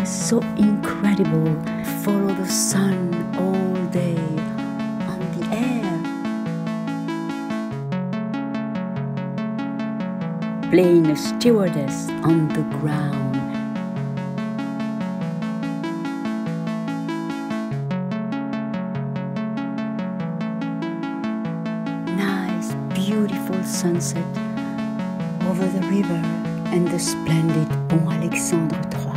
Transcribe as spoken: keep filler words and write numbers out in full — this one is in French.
so incredible. Follow the sun all day on the air. Playing a stewardess on the ground. Nice, beautiful sunset over the river and the splendid Pont Alexandre three.